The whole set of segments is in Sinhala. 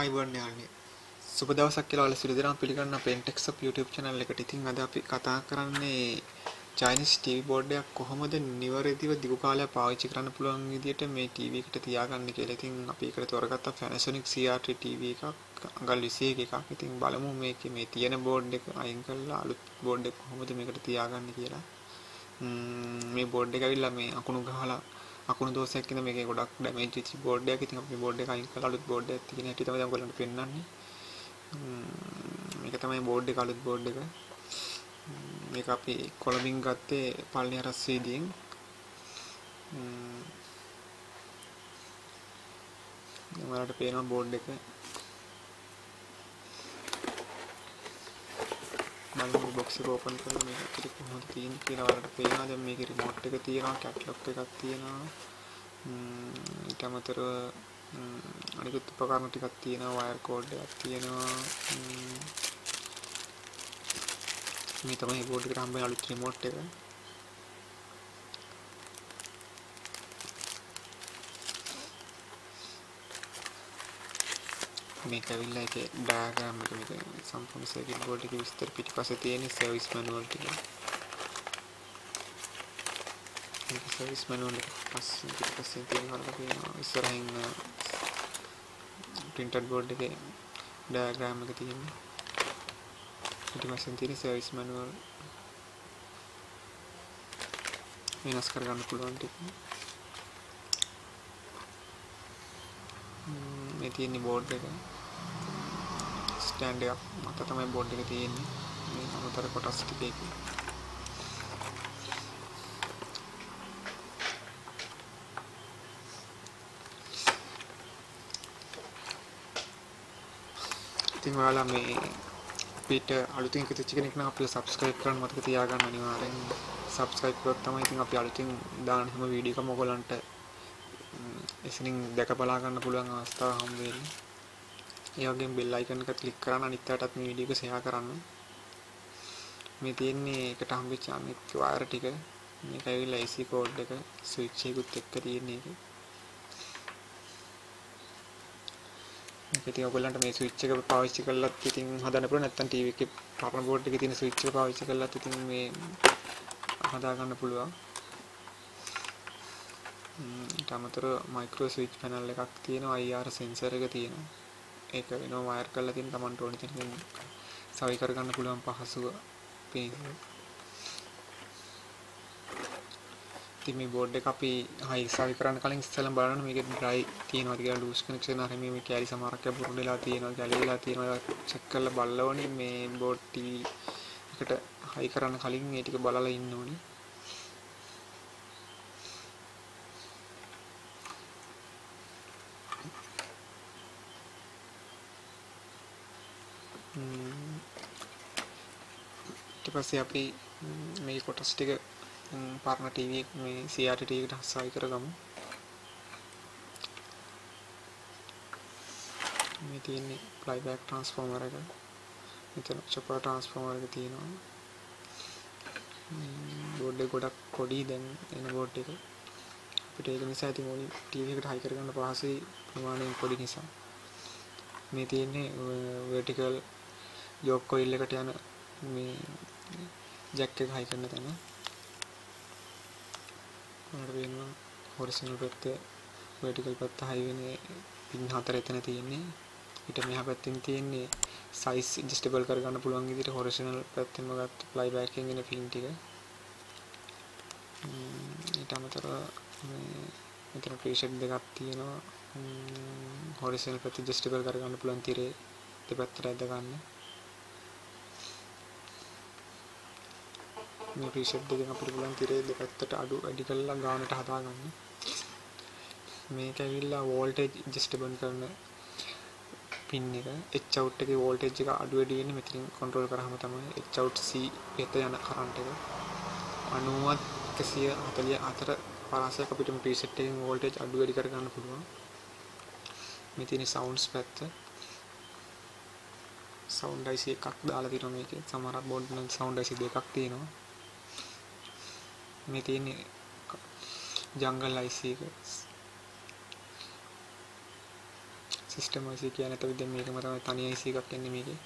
අයිබෝන් යාළුවනේ. සුබ දවසක් කියලා ඔයාලා සියලු දෙනාම පිළිගන්න අපේ Intex YouTube channel එකට. ඉතින් අද අපි කතා කරන්නේ Chinese TV board එකක් කොහොමද නිවැරදිව දිගු කාලයක් පාවිච්චි කරන්න පුළුවන් විදිහට මේ TV එකට තියාගන්න කියලා. ඉතින් අපි ඒකට තෝරගත්ත Panasonic CRT TV එකක් අඟල් 21 එකක්. ඉතින් බලමු මේකේ මේ තියෙන board එක අයින් කරලා අලුත් board එක කොහොමද මේකට තියාගන්න කියලා. මේ board එක ඇවිල්ලා මේ අකුණු ගහලා අකුණු දෝෂයක් ඉඳන් මේකේ ගොඩක් ඩැමේජ් වෙච්ච board එකක්. ඉතින් අපි මේ board එක අයින් කරලා අලුත් board එකක් තියෙන හැටි තමයි දැන් ඔයගොල්ලන්ට පෙන්නන්නේ. මේක තමයි board එක අලුත් board එක. මේක අපි කොළඹින් ගත්තේ පළණි අරස්සීදියෙන්. දැන් ඔයාලට පේනවා board එක. බලමු box එක open කරලා මේක ඇතුලේ කොහොමද තියෙන්නේ කියලා ඔයාලට පේනවා. දැන් මේකේ remote එක තියෙනවා, catalog එකක් තියෙනවා. ඊට අමතරව අනිකුත් උපකරණ ටිකක් තියෙනවා, wire cord එකක් තියෙනවා. මේ තමයි board එකට හම්බෙන අලුත් remote එක. මේක ඇවිල්ලා ඒකේ diagram එක මේක සම්පූර්ණ circuit board එකේ විස්තර පිටිපස්සේ තියෙන service manual ටික. මේක service manual එක පිටිපස්සේ තියෙන වලට පේනවා. ඉස්සරහින් printed board එකේ diagram එක තියෙනවා. පිටිපස්සෙන් තියෙන service manual වෙනස් කරගන්න පුළුවන් ටික. මේ තියෙන board එක stand එකක් මත තමයි board එක තියෙන්නේ. මේ අමතර කොටස් ටික එකේ. ඉතින් ඔයාලා මේ අපිට අලුතින් එකතු වෙච්ච කෙනෙක් නම් අපිව subscribe කරන්න මතක තියාගන්න අනිවාර්යෙන්. subscribe කරොත් තමයි ඉතින් අපි අලුතින් දාන හැම වීඩියෝ එකම ඔයගොල්ලන්ට එසනින් දැක බලා ගන්න පුළුවන් අවස්ථාව හම්බ වෙන්නේ. ඒ වගේම bell icon එක click කරන්න අනිත් අයටත් මේ වීඩියෝ එක share කරන්න. මේ තියෙන්නේ එකට හම්බෙච්ච අනිත් wire ටික. මේක ඇවිල්ලා AC cord එක switch එකකුත් එක්ක තියෙන එක. මේක ඉතින් ඔයගොල්ලන්ට මේ switch එක පාවිච්චි කරලත් ඉතින් හදන්න පුළුවන්. නැත්නම් TV එකේ පරණ board එකේ තියෙන switch එක පාවිච්චි කරලත් ඉතින් මේ හදා ගන්න පුළුවන්. ඊට අමතරව micro switch panel එකක් තියෙනවා, IR sensor එක තියෙනවා. ඒක වෙනම wire කරලා තියෙන Tamanට ඕන තැනකින් සවි කර ගන්න පුළුවන් පහසුව. ඉතින් මේ board එක අපි සවි කරන්න කලින් ඉස්සෙල්ලා බලන්න මේකේ dry තියෙනවද කියලා, loose connection හරි මේ කැලි සමහරක් බුරුල් වෙලා තියෙනවා, ගැලවිලා තියෙනවා, check කරලා බලලා ඕනේ මේ board TV එකට high කරන්න කලින් මේ ටික බලලා ඉන්න ඕනේ. ඊට පස්සේ අපි මේ කොටස් ටික පරණ TV මේ CRT TV එකට හසුයි කරගමු. මේ තියෙන්නේ flyback transformer එක. මෙතන chopper transformer එක තියෙනවා. board එක ගොඩක් පොඩි දැන් එන board එක. අපිට ඒක නිසා ඉතින් ඕනි TV එකට high කරගන්න පහසුයි ප්‍රමාණයෙන් පොඩි නිසා. මේ තියෙන්නේ vertical yoke coil එකට යන මේ jack එක high කරන තැන. ඔයාලට පේනවා horizontal පැත්ත vertical පැත්ත high වෙන්නේ පින් 4 එතන තියෙන්නේ. ඊට මෙහා පැත්තෙන් තියෙන්නේ size adjustable කරගන්න පුළුවන් විදිහට horizontal පැත්තෙන්ම ගත්ත flyback එකෙන් එන පින් ටික. ඊට අමතරව මෙතන preset දෙකක් තියෙනවා. horizontal පැත්ත adjustable කරගන්න පුළුවන් තිරේ දෙපැත්තට ඇද ගන්න. මේ preset දෙකෙන් අපිට පුළුවන් තිරේ දෙපැත්තට අඩු වැඩි කරලා ගානට හදා ගන්න. මේක ඇවිල්ලා voltage adjustable කරන pin එක. H out එකේ voltage එක අඩු වැඩි වෙන්නේ මෙතනින් control කරාම තමයි. H out C වෙත යන current එක 90 144 පරාසයක් අපිට මේ preset එකෙන් voltage අඩු වැඩි කර ගන්න පුළුවන්. මේ තියෙන sounds පැත්ත. sound IC එකක් දාලා තියෙනවා මේකේ. සමහර board වල sound IC දෙකක් තියෙනවා. මේ තියෙන්නේ jungle IC එක. සිස්ටම් IC කියන්නේ නැත්නම් දැන් මේකම තමයි තනි IC එකක් එන්නේ මේකේ.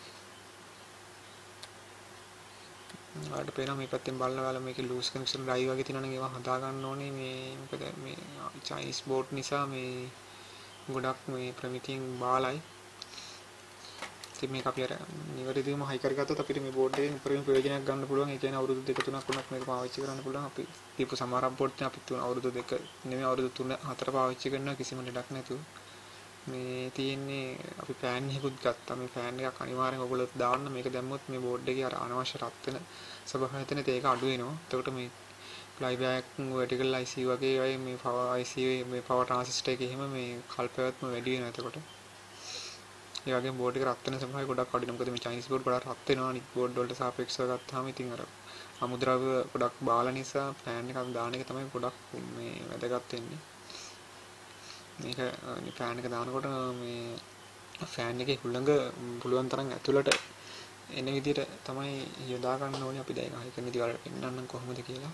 ඔයාලට පේනවා මේ පැත්තෙන් බලලා මේකේ ලූස් කනෙක්ෂන් ඩ්‍රයිව් වගේ තියෙනවා නම් ඒවා හදා ගන්න ඕනේ මේ මොකද මේ චයිනීස් බෝඩ් නිසා මේ ගොඩක් මේ ප්‍රමිතියෙන් බාලයි. ඉතින් මේක අපි අර නිවැරදිවම හයි කරගත්තොත් අපිට මේ බෝඩ් එකෙන් උපරිම ප්‍රයෝජනයක් ගන්න පුළුවන්. ඒ කියන්නේ අවුරුදු 2-3ක් වුණත් මේක පාවිච්චි කරන්න පුළුවන්. අපි දීපු සමහරක් බෝඩ් නේ අපි අවුරුදු 2 නෙමෙයි අවුරුදු 3-4 පාවිච්චි කරනවා කිසිම ලෙඩක් නැතුව. මේ තියෙන්නේ අපි ෆෑන් එකකුත් ගත්තා. මේ ෆෑන් එකක් අනිවාර්යෙන් ඔයගොල්ලෝ දාන්න. මේක දැම්මොත් මේ බෝඩ් එකේ අර අනවශ්‍ය රත් වෙන ස්වභාවය තියෙන ඒක අඩු වෙනවා. එතකොට මේ ෆ්ලයි බෑක් vertical IC වගේ අය මේ power IC මේ power transistor එකේ එහෙම මේ කල්පවත්ම වැඩි වෙනවා එතකොට. ඒ වගේම බෝඩ් එක රත් වෙන ස්වභාවය ගොඩක් අඩුයි. මොකද මේ චයිනීස් බෝඩ් ගොඩක් රත් වෙනවා අනිත් බෝඩ් වලට සාපේක්ෂව ගත්තාම ඉතින් අර අමුද්‍රව්‍ය ගොඩක් බාල නිසා ෆෑන් එකක් දාන එක තමයි ගොඩක් මේ වැදගත් වෙන්නේ. මේක ෆෑන් එක දානකොට මේ ෆෑන් එකේ හුළඟ පුළුවන් තරම් ඇතුළට එන විදිහට තමයි යොදා ගන්න ඕනේ අපි දැන් ආයෙ කරන විදිහට පෙන්නන්නම් කොහොමද කියලා.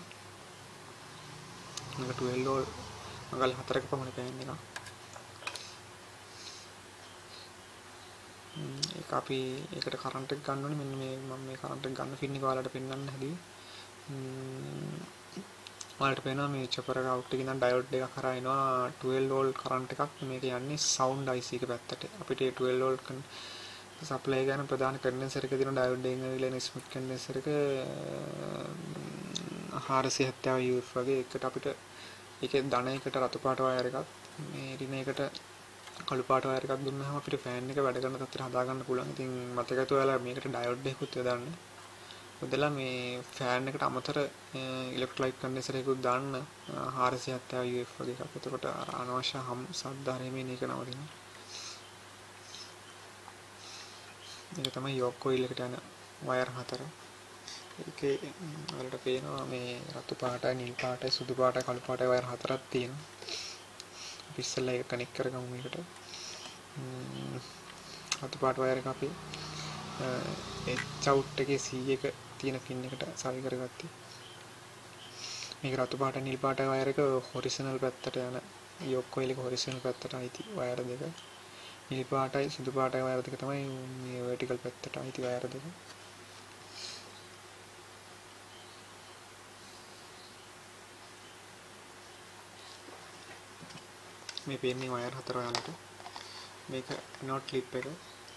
මේක 12 වෝල්ට් අඟල් 4ක පමණ ෆෑන් එකක්. ඒක අපි ඒකට කරන්ට් එක ගන්න ඕනේ. මෙන්න මේ මම මේ කරන්ට් එක ගන්න ෆින් එක ඔයාලට පෙන්නන්න හැදුවේ. ඔයාලට පේනවා මේ චොපර් එක අවුට් එකේ ඉඳන් ඩයෝඩ් එකක් කරා එනවා 12 වෝල්ට් කරන්ට් එකක්. මේක යන්නේ සවුන්ඩ් IC එක පැත්තට. අපිට 12 වෝල්ට් සප්ලයි කරන ප්‍රධාන කන්ඩෙන්සර් එකේ තියෙන ඩයෝඩ් එකෙන් ඇවිල්ලා එන ස්මිත් කන්ඩෙන්සර් එක 470 UF වගේ එකට අපිට ඒකේ ධන එකට රතු පාට වයර් එකක් මේ රින එකට කළු පාට වයර් එකක් දුන්නාම අපිට ෆෑන් එක වැඩ කරන තත්ත්වයට හදා ගන්න පුළුවන්. ඉතින් මතකතු ඔයාලා මේකට ඩයෝඩ් එකකුත් යොදන්න. ඔදලා මේ ෆෑන් එකට අමතර ඉලෙක්ට්‍රොලයිට් කන්ඩෙන්සර් එකකුත් දාන්න 470 UF වගේ එකක්. එතකොට අනවශ්‍ය හම් සද්ද හරීමේ මේක නවතිනවා. මේක තමයි යොක් කොයිල් එකට යන වයර් හතර. ඒකේ වලට පේනවා මේ රතු පාටයි නිල් පාටයි සුදු පාටයි කළු පාටයි වයර් හතරක් තියෙනවා. අපි ඉස්සෙල්ලා ඒක කනෙක්ට් කරගමු මේකට. රතු පාට වයර් එක අපි H out එකේ C එක තියෙන පින් එකට සවි කරගත්තා. මේක රතු පාට නිල් පාට වයර් එක හොරිසොනල් පැත්තට යන යොක් කොයිල් එක හොරිසොනල් පැත්තට අයිති වයර් දෙක. නිල් පාටයි සුදු පාටයි වයර් දෙක තමයි මේ vertical පැත්තට අයිති වයර් දෙක. මේ පේන්නේ වයර් හතර ඔයාලට. මේක නෝට් ක්ලිප් එක.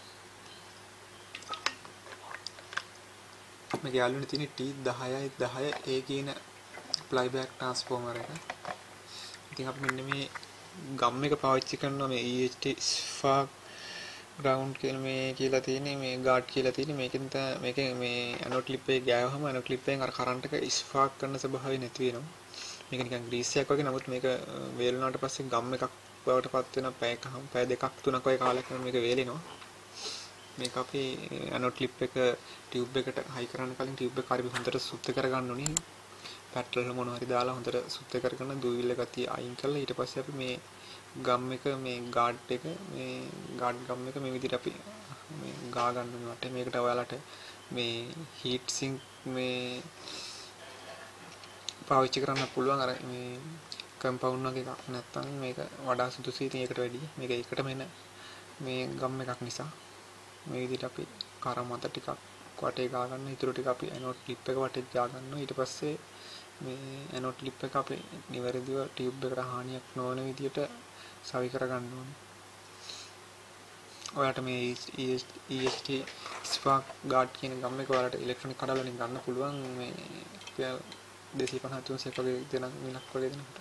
මේක යාළුවනේ තියෙන T10යි 10A කියන ෆ්ලයි බෑක් ට්‍රාන්ස්ෆෝමර් එක. ඉතින් අපි මෙන්න මේ ගම් එක පාවිච්චි කරනවා මේ EHT spark ground කියන මේ කියලා තියෙන්නේ මේ guard කියලා තියෙන්නේ මේකෙන් මේ ඇනෝඩ් ක්ලිප් එක ගෑවහම ඇනෝඩ් ක්ලිප් එකෙන් අර කරන්ට් එක spark කරන ස්වභාවය නැති වෙනවා. මේක නිකන් ග්‍රීස් එකක් වගේ. නමුත් මේක වේලුණාට පස්සේ ගම් එකක් බවට පත් වෙන පැය දෙකක් තුනක් වගේ කාලයක් යනකොට මේක වේලෙනවා. මේක අපි ඇනෝඩ් ක්ලිප් එක ටියුබ් එකට හයි කරන්න කලින් ටියුබ් එක හරියට හොඳට සුද්ධ කරගන්න ඕනේ. පැට්‍රල් මොන හරි දාලා හොඳට සුද්ධ කරගෙන දුවිල්ල ගතිය අයින් කරලා ඊට පස්සේ අපි මේ ගම් එක මේ ගාඩ් එක මේ ගාඩ් ගම් එක මේ විදිහට අපි මේ ගා ගන්න ඕනේ වටේ. මේකට ඔයාලට මේ හීට් සින්ක් මේ පාවිච්චි කරන්න පුළුවන්. අර මේ කම්පවුන්ඩ් වගේ එකක් නැත්තම් මේක වඩා සුදුසුයි. ඉතින් ඒකට වැඩිය මේක එකටම එන මේ ගම් එකක් නිසා මේ විදිහට අපි කර මත ටිකක් වටේ ගා ගන්න. ඊටු ටික අපි ඇනෝඩ් ක්ලිප් එක වටේ ගා ගන්නවා. ඊට පස්සේ මේ ඇනෝඩ් ක්ලිප් එක අපි නිවැරදිව ටියුබ් එකට හානියක් නොවන විදිහට සවි කර ගන්න ඕනේ. ඔයාලට මේ EHT spark guard කියන ගම් එක ඔයාලට ඉලෙක්ට්‍රොනික කඩවල වලින් ගන්න පුළුවන්. මේ රුපියල් 250 300ක් වගේ දෙන මිලක් වගේ දෙනකොට.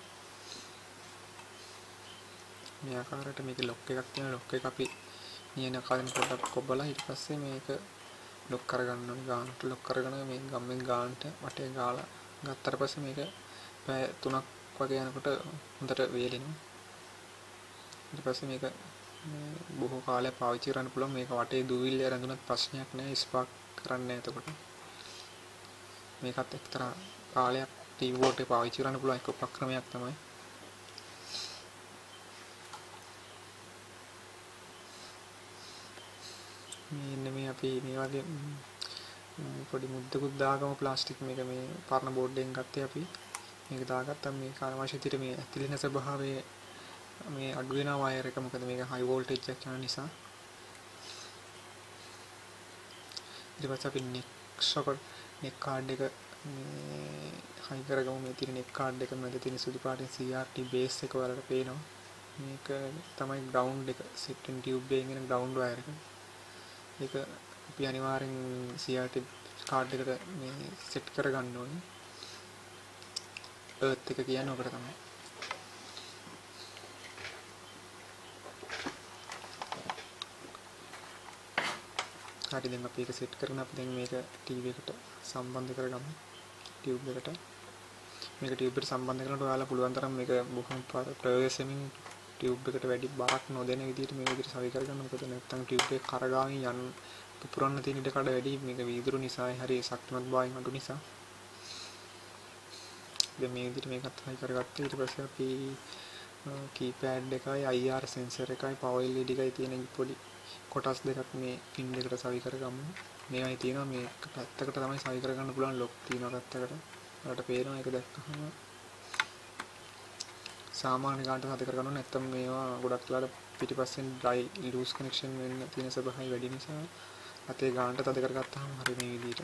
මේ ආකාරයට මේකේ ලොක් එකක් තියෙනවා. ලොක් එක අපි නියන කාලෙන් පොඩ්ඩක් කොබලා ඊට පස්සේ මේක ලොක් කරගන්න ඕනේ. ගානට ලොක් කරගෙන මේ ගම්මෙන් ගානට වටේ ගාලා ගත්තට පස්සේ මේක පැය 3ක් වගේ යනකොට හොඳට වේලෙනවා. ඊට පස්සේ මේක බොහෝ කාලයක් පාවිච්චි කරන්න පුළුවන්. මේක වටේ දුවිල්ල රැඳුනත් ප්‍රශ්නයක් නෑ. ස්පාර්ක් කරන්නේ නෑ. එතකොට මේකත් එක්තරා කාලයක් ටීවී බෝඩ් එක පාවිච්චි කරන්න පුළුවන් එක උපක්‍රමයක් තමයි. මෙන්න මේ අපි මේ වගේ පොඩි මුද්දකුත් දාගමු ප්ලාස්ටික් මේක මේ පරණ බෝඩ් එකෙන් ගත්තේ අපි. මේක දාගත්තා මේක අවශ්‍ය විදිහට මේ ඇතිලෙන ස්වභාවය මේ අඩු වෙනවා වයර් එක. මොකද මේක හයි වෝල්ටේජ් එකක් යන නිසා. ඊට පස්සේ අපි නෙක් කාඩ් එක මේ හයි කරගමු. මේ තියෙන නෙක් කාඩ් එක මැද තියෙන සුදු පාටින් CRT බේස් එක වලට පේනවා. මේක තමයි ග්‍රවුන්ඩ් එක. සෙට් වෙන ටියුබ් එකෙන් එන ග්‍රවුන්ඩ් වයර් එක. ඒක අපි අනිවාර්යෙන් CRT කාඩ් එකට මේ සෙට් කරගන්න ඕනේ. එර්ත් එක කියන්නේ ඔකට තමයි. හරි දැන් අපි ඒක සෙට් කරගෙන අපි දැන් මේක ටීවී එකට සම්බන්ධ කරගමු. ටියුබ් එකට. මේක ටියුබ් එකට සම්බන්ධ කරනකොට ඔයාලා පුළුවන් තරම් මේක බොහොම ප්‍රයෝගයෙන් ටියුබ් එකට වැඩි බරක් නොදෙන විදිහට මේ විදිහට සවි කරගන්න. මොකද නැත්නම් ටියුබ් එක කරගාමින් යන පුපුරන්න තියෙන ඉඩ කඩ වැඩි. මේක වීදුරු නිසා හරි ශක්තිමත් භාවයෙන් අඩු නිසා. දැන් මේ විදිහට මේකත් හයි කරගත්තා. ඊට පස්සේ අපි කීපෑඩ් එකයි IR සෙන්සර් එකයි පවර් LED එකයි තියෙන පොඩි කොටස් දෙකක් මේ පින් දෙකට සවි කරගමු. මේවයි තියෙනවා මේ පැත්තකට තමයි සවි කරගන්න පුළුවන් ලොක් තියෙනවා පැත්තකට. ඔයාලට පේනවා ඒක දැක්කහම සාමාන්‍ය ගානට හද කරගන්න ඕනේ. නැත්තම් මේවා ගොඩක් වෙලාවට පිටිපස්සෙන් ඩ්‍රයි ලූස් කනෙක්ෂන් වෙන්න තියෙන ස්වභාවය වැඩි නිසා අතේ ගානට තද කරගත්තාම හරි මේ විදිහට.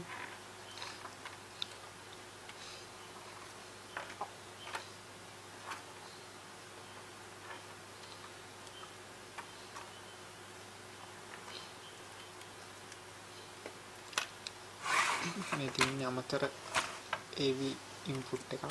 මේ තියෙන අමතර AV input එකක්.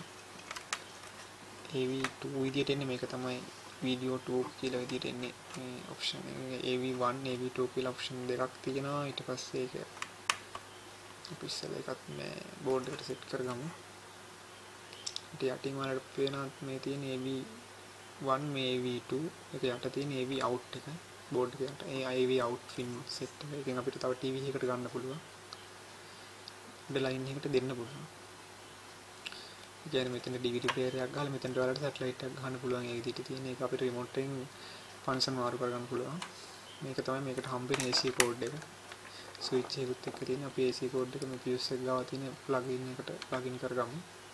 AV2 විදියට එන්නේ මේක තමයි වීඩියෝ 2 කියලා විදියට එන්නේ මේ ඔප්ෂන් එක. AV1 AV2 කියලා ඔප්ෂන් දෙකක් තියෙනවා. ඊට පස්සේ ඒක අපි ඉස්සෙල්ලා එකත් මේ බෝඩ් එකට සෙට් කරගමු. ඊට යටින් වලට පේනවා මේ තියෙන AV1 මේ AV2 ඒක යට තියෙන AV out එක බෝඩ් එක යට. ඒ AV out pin set එක. එකෙන් අපිට තව TV එකකට ගන්න පුළුවන්. ලයින් එකට දෙන්න පුළුවන්. ඒ කියන්නේ මෙතන DVD player එකක් ගහලා මෙතනට ඔයාලට සැටලයිට් එකක් ගහන්න පුළුවන්. ඒ විදිහට තියෙන එක අපිට රිමෝට් එකෙන් ෆන්ක්ෂන් මාරු කරගන්න පුළුවන්. මේක තමයි මේකට හම්බෙන AC කෝඩ් එක. ස්විච් එකකුත් එක්ක තියෙන අපි AC කෝඩ් එක මේ fuse එක ගාව තියෙන ප්ලග් ඉන් එකට ප්ලග් ඉන් කරගමු.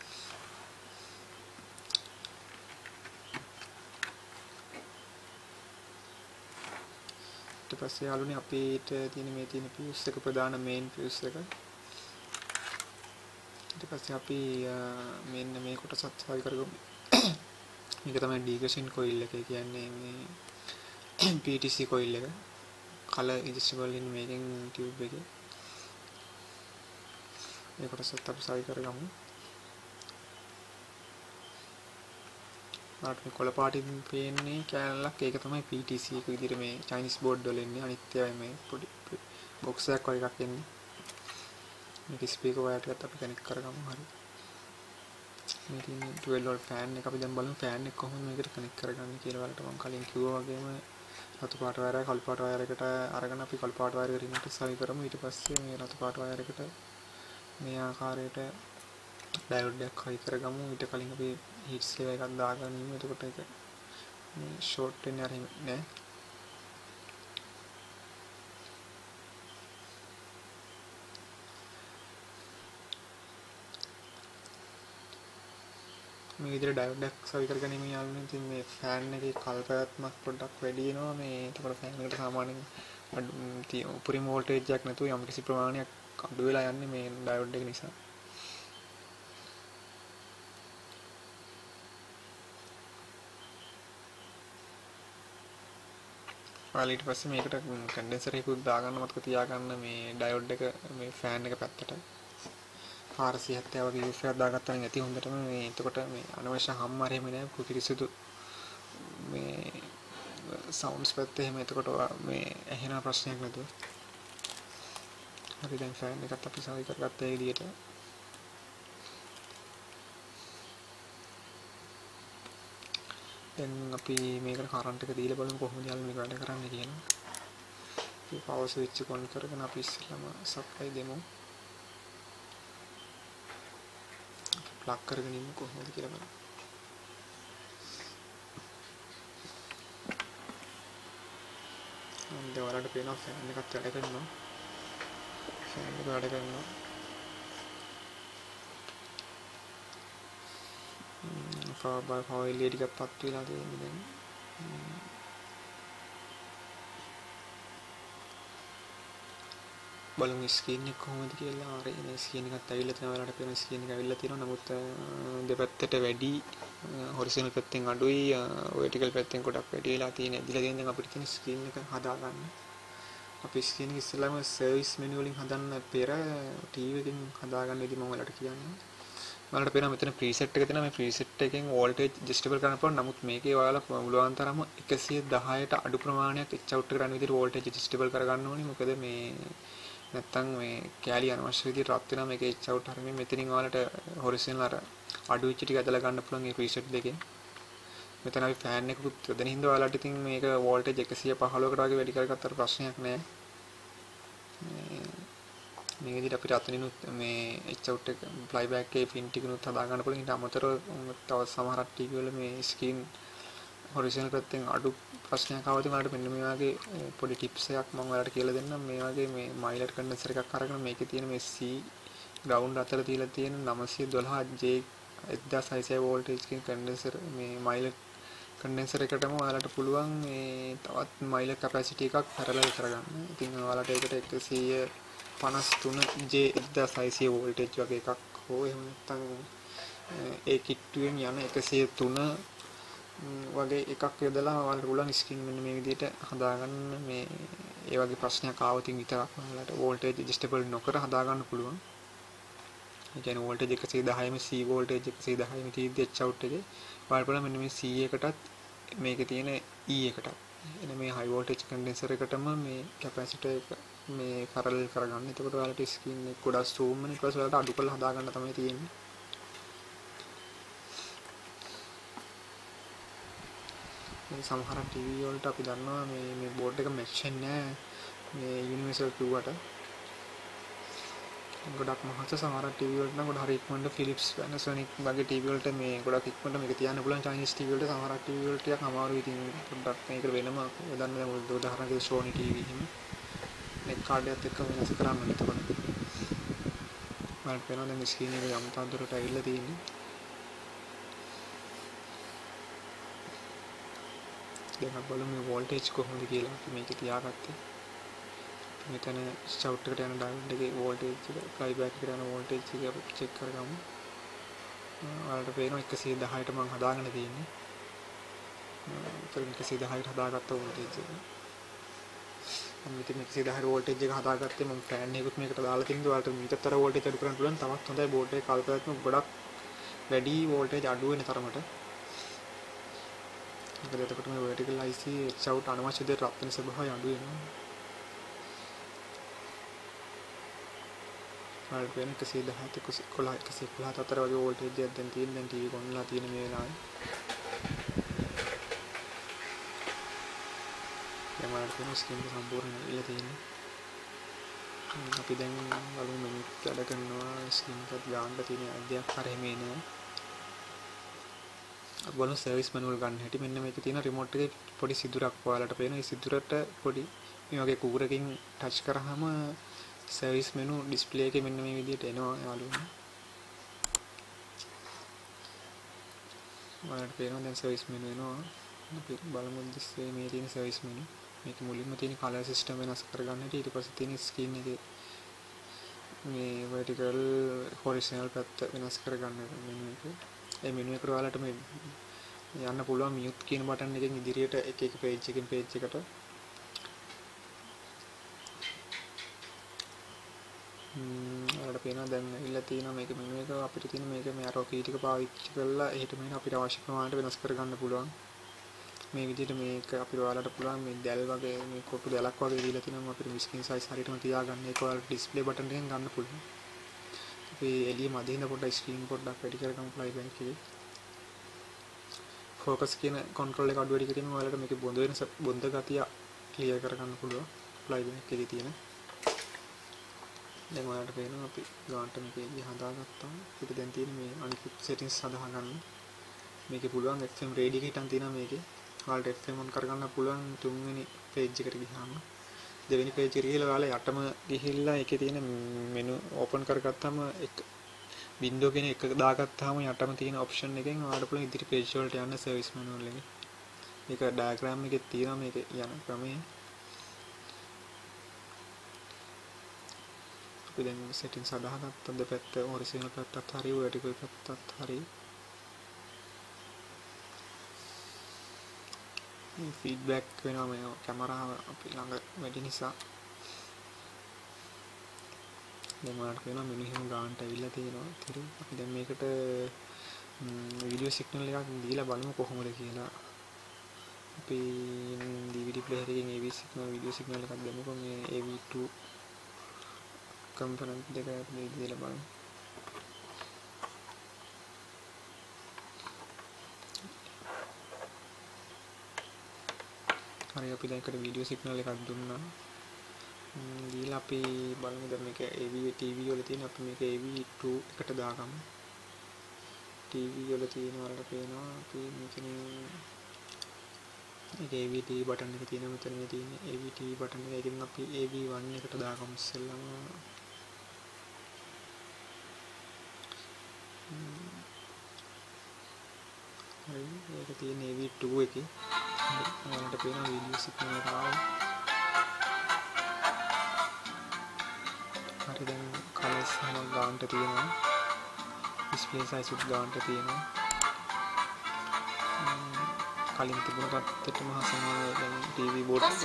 ඊට පස්සේ යාළුවනේ අපිට තියෙන මේ තියෙන fuse එක ප්‍රධාන main fuse එක. ඊට පස්සේ අපි මෙන්න මේ කොටසත් සවි කරගමු. මේක තමයි ඩීගෂන් කොයිල් එක. කියන්නේ මේ PTC කොයිල් එක. color adjustable in මේකෙන් tube එකේ. මේ කොටසත් අපි සවි කරගමු. ආට මේ කොළ පාටින් පේන්නේ කැලලක්. ඒක තමයි PTC එක විදිහට මේ Chinese board වල එන්නේ. අනිත් ඒවා මේ පොඩි box එකක් වගේ එකක් එන්නේ. මේක ස්පීකර් වයර් එකත් අපි කනෙක්ට් කරගමු. හරි. මේ තියෙන 12 වෝල්ට් ෆෑන් එක අපි දැන් බලමු ෆෑන් එක කොහොමද මේකට කනෙක්ට් කරගන්නේ කියලා. වලට මම කලින් කිව්වා වගේම රතු පාට වයර් එක කළු පාට වයර් එකට අරගෙන අපි කළු පාට වයර් එක රිමෝට් එක සවි කරමු. ඊට පස්සේ මේ රතු පාට වයර් එකට මේ ආකාරයට ඩයෝඩ් එකක් හයි කරගමු. ඊට කලින් අපි හීට් ස්ලේව් එකක් දාගන්නිමු. එතකොට ඒක මේ ෂෝට් වෙන්නේ නැහැ. මේ විදිහට ඩයෝඩ් එකක් සවි කරගනිමින් යාළුවනේ. ඉතින් මේ ෆෑන් එකේ කල්පැවැත්මක් පොඩ්ඩක් වැඩි වෙනවා. මේ එතකොට ෆෑන් එකට සාමාන්‍යයෙන් උපරිම වෝල්ටේජ් එකක් නැතුව යම්කිසි ප්‍රමාණයක් අඩු වෙලා යන්නේ මේ ඩයෝඩ් එක නිසා. ඊට පස්සේ මේකට කන්ඩෙන්සර් එකකුත් දාගන්න මතක තියාගන්න මේ ඩයෝඩ් එක මේ ෆෑන් එක පැත්තට 470 වගේ යූස් එකක් දාගත්තා නම් ඇති හොඳටම මේ එතකොට මේ අනවශ්‍ය හම් හරියම නෑ පිරිසිදු මේ සවුන්ඩ්ස් පැත්තේ එහෙම එතකොට මේ ඇහෙන ප්‍රශ්නයක් නැතුව. හරි දැන් ෆෑන් එකත් අපි සවි කරගත්ත ඒ විදිහට. දැන් අපි මේකට කරන්ට් එක දීලා බලමු කොහොමද යාළුවෝ මේක වැඩ කරන්නේ කියලා. මේ පවර් ස්විච් එක ඔන් කරගෙන අපි ඉස්සෙල්ලාම සප්ලයි දෙමු. ප්ලග් කරගෙන ඉන්න කොහොමද කියලා බලමු. දැන් ඔයාලට පේනවා ෆෑන් එකත් වැඩ කරනවා. ෆෑන් එක වැඩ කරනවා. පවර් LED එකක් පත් වෙලා තියෙන්නේ දැන්. බලමු ස්ක්‍රීන් එක කොහොමද කියලා. හරි මේ ස්ක්‍රීන් එකත් ඇවිල්ලා තියෙනවා. ඔයාලට පේන ස්ක්‍රීන් එක ඇවිල්ලා තියෙනවා. නමුත් දෙපැත්තට වැඩි හොරිසොනල් පැත්තෙන් අඩුයි vertical පැත්තෙන් ගොඩක් වැඩි වෙලා තියෙන. ඉදලා තියෙන දැන් අපිට තියෙන ස්ක්‍රීන් එක හදාගන්න. අපි ස්ක්‍රීන් එක ඉස්සෙල්ලාම සර්විස් මෙනු වලින් හදන්න පෙර ටීවී එකකින් හදාගන්න විදිහ මම ඔයාලට කියන්නම්. ඔයාලට පේනවා මෙතන ප්‍රීසෙට් එක තියෙනවා. මේ ප්‍රීසෙට් එකෙන් වෝල්ටේජ් ඇඩ්ජස්ටබල් කරන්න පුළුවන්. නමුත් මේකේ ඔයාලා පුළුවන් තරම 110ට අඩු ප්‍රමාණයක් එච් අවුට් කරන්න විදිහට වෝල්ටේජ් ඇඩ්ජස්ටබල් කරගන්න ඕනේ. මොකද මේ නැත්තම් මේ කැලි අනවශ්‍ය විදිහට රත් වෙනවා. මේක එච් අවුට් හරිනේ මෙතනින් ඔයාලට හොරිසොනල් අර අඩු වෙච්ච ටික ඇදලා ගන්න පුළුවන් මේ ප්‍රීසෙට් දෙකෙන්. මෙතන අපි ෆෑන් එකකුත් යොදන හින්දා ඔයාලට ඉතින් මේක වෝල්ටේජ් 115කට වගේ වැඩි කරගත්තට ප්‍රශ්නයක් නැහැ. මේ විදිහට අපිට අතනිනුත් මේ එච් අවුට් එක ෆ්ලයි බෑක් එකේ පින් ටිකනුත් හදා ගන්න පුළුවන්. ඊට අමතරව තව සමහරක් ටීවී වල මේ ස්ක්‍රීන් හොරිසොනල් පැත්තෙන් අඩු ප්‍රශ්නයක් ආවොත් මට මෙන්න මේ වගේ පොඩි ටිප්ස් එකක් මම ඔයාලට කියලා දෙන්නම්. මේ වගේ මේ මයිලර් කන්ඩෙන්සර් එකක් අරගෙන මේකේ තියෙන මේ C ග්‍රවුන්ඩ් අතර තියලා තියෙන 912J 1600 වෝල්ටේජ් කින් කන්ඩෙන්සර් මේ මයිලර් කන්ඩෙන්සර් එකටම ඔයාලට පුළුවන් මේ තවත් මයිලර් කැපැසිටි එකක් පැරලල් කරගන්න. ඉතින් ඔයාලට ඒකට 153J 1600 වෝල්ටේජ් වගේ එකක් හෝ එහෙම නැත්නම් ඒ කිට්ටුවෙන් යන 103 වගේ එකක් යොදලා ඔයාලට පුළුවන් ස්ක්‍රීන් මෙන්න මේ විදිහට හදාගන්න. මේ ඒ වගේ ප්‍රශ්නයක් ආවොත් විතරක් ඔයාලට වෝල්ටේජ් ඇඩ්ජස්ටබල් නොකර හදාගන්න පුළුවන්. ඒ කියන්නේ වෝල්ටේජ් 110ම C වෝල්ටේජ් 110ම තියෙද්දි එච් අවුට් එකේ ඔයාලට පුළුවන් මෙන්න මේ C එකටත් මේකේ තියෙන E එකටත් එන මේ හයි වෝල්ටේජ් කන්ඩෙන්සර් එකටම මේ කැපැසිටර් එක මේ පැරලල් කරගන්න. එතකොට ඔයාලට ස්ක්‍රීන් එක ගොඩක් zoom වෙන ඊට පස්සේ ඔයාලට අඩු කරලා හදාගන්න තමයි තියෙන්නේ. මේ සමහර ටීවී වලට අපි දන්නවා මේ බෝඩ් එක මැච් වෙන්නේ නැහැ මේ යුනිවර්සල් කිව්වට. ගොඩක් මහත සමහර ටීවී වලට නම් ගොඩක් හරි ඉක්මනට ෆිලිප්ස් පැනසොනික් වගේ ටීවී වලට මේ ගොඩක් ඉක්මනට මේක තියන්න පුළුවන්. චයිනීස් ටීවී වලට සමහර ටීවී වලට ටිකක් අමාරුයි. ඉතින් පොඩ්ඩක් මේකට වෙනම යොදන්න දැන් උදාහරණයක් Sony ටීවී එහෙම නෙට් කාඩ් එකත් එක්ක වෙනස් කරන්න ඕනේ. එතකොට මම පේනවා දැන් ස්ක්‍රීන් එක යම් තාන්දරට ඇවිල්ලා තියෙන්නේ. දැන් අපි බලමු මේ වෝල්ටේජ් කොහොමද කියලා. අපි මේක තියාගත්තේ. මෙතන ෂවුට් එකට යන ඩයෝඩ් එකේ වෝල්ටේජ් එක ෆ්ලයි බෑක් එකට යන වෝල්ටේජ් එක අපි චෙක් කරගමු. ඔයාලට පේනවා 110ට මම හදාගෙන තියෙන්නේ. ඒක 110ට හදාගත්ත වෝල්ටේජ් එක. මම මෙතන 110 වෝල්ටේජ් එක හදාගත්තේ මම ෆෑන් එකකුත් මේකට දාලා තින්ද ඔයාලට මීටතර වෝල්ටේජ් අඩු කරන්න පුළුවන්. තවත් හොඳයි බෝඩ් එකේ කල්පනාත්ම ගොඩක් වැඩි වෝල්ටේජ් අඩු වෙන තරමට. මොකද එතකොට මේ vertical IC එච් අවුට් අනවශ්‍ය දෙයට රත් වෙන ස්වභාවය අඩු වෙනවා. ඔයාලට වෙන 110 111 අතර වගේ වෝල්ටේජ් එකක් දැන් තියෙන දැන් ටීවී කොන්ලා තියෙන මේ වෙලාවේ. දැන් ඔයාලට වෙන ස්ක්‍රීන් එක සම්පූර්ණ ඉල්ල තියෙන්නේ. අපි දැන් බලමු මිනිත් වැඩ කරනවා ස්ක්‍රීන් එකත් ගාන්න තියෙන අධ්‍යයක් හරියම එනවා. අපි බලමු සර්විස් මැනුවල් ගන්න හැටි. මෙන්න මේකේ තියෙන රිමෝට් එකේ පොඩි සිදුරක් ඔයාලට පේනවා. ඒ සිදුරට පොඩි මේ වගේ කුකුරකින් ටච් කරාම සර්විස් මෙනු ඩිස්ප්ලේ එකේ මෙන්න මේ විදිහට එනවා යාළුවනේ. ඔයාලට පේනවා දැන් සර්විස් මෙනු එනවා. අපි බලමු ඉතින් මේ තියෙන සර්විස් මෙනු. මේක මුලින්ම තියෙන කලර් සිස්ටම් වෙනස් කරගන්න හැටි. ඊට පස්සේ තියෙන ස්ක්‍රීන් එකේ මේ vertical horizontal පැත්ත වෙනස් කරගන්න මෙනු එක. ඒ මෙනු එකට ඔයාලට මේ යන්න පුළුවන් මියුට් කියන බටන් එකෙන් ඉදිරියට එක එක පේජ් එකකින් පේජ් එකට ඔයාලට පේනවා දැන් ඉල්ල තියෙනවා මේක මෙනු එක අපිට තියෙන මේක මේ arrow key ටික පාවිච්චි කරලා එහෙට මෙහෙට අපිට අවශ්‍ය ප්‍රමාණයට වෙනස් කරගන්න පුළුවන්. මේ විදිහට මේක අපිට ඔයාලට පුළුවන් මේ දැල් වගේ මේ කොටු දැලක් වගේ දීලා තිනවා අපිට මේ ස්ක්‍රීන් සයිස් හරියටම තියාගන්න. ඒක ඔයාලට ඩිස්ප්ලේ බටන් එකෙන් ගන්න පුළුවන්. අපි එළිය මැදින් පොඩ්ඩක් ස්ක්‍රීන් පොඩ්ඩක් වැඩි කරගමු ෆ්ලයි බෑක් එකේ. ෆෝකස් කියන කන්ට්‍රෝල් එක අඩු වැඩි කිරීමෙන් ඔයාලට මේකේ බොඳ ගතිය ක්ලියර් කරගන්න පුළුවන් ෆ්ලයි බෑක් එකේ තියෙන. දැන් ඔයාලට පේනවා අපි ගාන්ට මේක එළිය හදාගත්තා. අපිට දැන් තියෙන මේ අනිකුත් සෙටින්ග්ස් හදාගන්න. මේකේ පුළුවන් FM රේඩියෝ එක හිටන් තියෙනවා මේකේ. ඔයාලට FM on කරගන්න පුළුවන් තුන්වෙනි පේජ් එකට ගියාම. දෙවෙනි පේජ් එකට ගිහලා ඔයාලා යටම ගිහිල්ලා ඒකේ තියෙන මෙනු ඕපන් කරගත්තාම එක වින්ඩෝ කෙනෙක් එක දාගත්තාම යටම තියෙන ඔප්ෂන් එකෙන් ඔයාලට පුළුවන් ඉදිරි පේජ් වලට යන්න සර්විස් මැනුවල් එකේ. මේක ඩයග්‍රෑම් එකේ තියෙනවා මේක යන ක්‍රමය. අපි දැන් සෙටින්ග්ස් අදාහගත්ත දෙපැත්ත ඔරිජිනල් පැත්තත් හරි vertical පැත්තත් හරි. මේ ෆීඩ්බැක් වෙනවා මේ කැමරාව අපි ළඟ වැඩි නිසා. දැන් ඔයාලට පේනවා මෙනු එහෙම ගානට ඇවිල්ලා තියෙනවා. ඉතින් අපි දැන් මේකට වීඩියෝ සිග්නල් එකක් දීලා බලමු කොහොමද කියලා. අපි DVD player එකෙන් AV සිග්නල් වීඩියෝ සිග්නල් එකක් දෙමුකෝ මේ AV2 කම්පොනන්ට් දෙක දීලා බලමු. හරි අපි දැන් එකට වීඩියෝ සිග්නල් එකක් දුන්නා. දීලා අපි බලමු දැන් මේක AV TV වල තියෙන අපි මේක AV2 එකට දාගමු. TV වල තියෙන වලට පේනවා අපි මෙතන ඒක AV TV බටන් එක තියෙනවා මෙතන මේ තියෙන්නේ AV TV බටන් එක. ඒකෙන් අපි AV1 එකට දාගමු ඉස්සෙල්ලාම. හරි ඒක තියෙන AV2 එකේ. ඔයාලට පේනවා වීඩියෝ සිග්නල් එක ආවා. හරි දැන් කලර්ස් හැම ගානට තියෙනවා. ඩිස්ප්ලේ සයිස් උත් ගානට තියෙනවා. කලින් තිබුණ කට්ටටම හසුනවා දැන් ටීවී බෝඩ් එකේ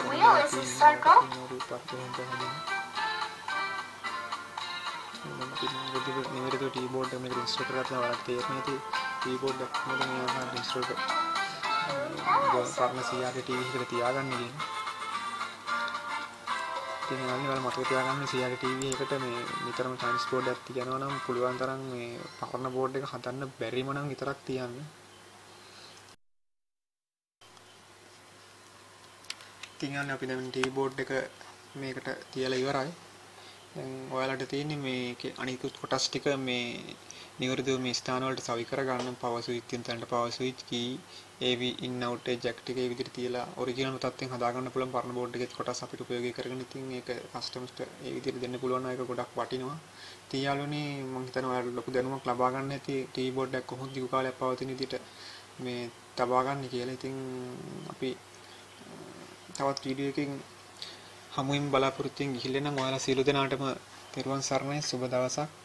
නිවැරදිව ටීවී බෝඩ් එක මේක ඉන්ස්ටෝල් කරලා ඔයාලට තේරෙන්නේ නැති ටීවී බෝඩ් එක මොකද මේ ආකාරයට ඉන්ස්ටෝල් කරලා ෆාර්මසියාගේ ටීවී එකට තියාගන්න කියන්නේ. ඉතින් ඔයාලා මතක තියාගන්න සියාගේ ටීවී එකට මේ නිතරම චයිනීස් බෝඩ් එකක් තියනවා නම් පුළුවන් තරම් මේ පරණ බෝඩ් එක හදන්න බැරිම නම් විතරක් තියන්න. ඉතින් අපි දැන් ටීවී බෝඩ් එක මේකට තියලා ඉවරයි. දැන් ඔයාලට තියෙන්නේ මේකේ අනිකුත් කොටස් ටික මේ නිවැරදිව මේ ස්ථාන වලට සවි කරගන්න පවර් ස්විච් තියෙන තැනට පවර් ස්විච් කී AV in out jack ටික ඒ විදිහට තියලා ඔරිජිනල් තත්ත්වෙන් හදාගන්න පුළුවන් පරණ බෝඩ් එකේ කොටස් අපිට උපයෝගී කරගෙන ඉතින් ඒක කස්ටමර්ස්ට ඒ විදිහට දෙන්න පුළුවන් නම් ඒක ගොඩක් වටිනවා. ඉතින් යාළුවනේ මම හිතනවා ඔයාලට ලොකු දැනුමක් ලබා ගන්න ඇති ටීවී බෝඩ් එකක් කොහොමද දිගු කාලයක් පවතින විදිහට මේ තබා ගන්න කියලා. ඉතින් අපි තවත් වීඩියෝ එකකින් හමුවෙන් බලාපොරොත්තු වෙමින් ගිහිල්ලා නම් ඔයාලා සියලු දෙනාටම තෙරුවන් සරණයි සුබ දවසක්.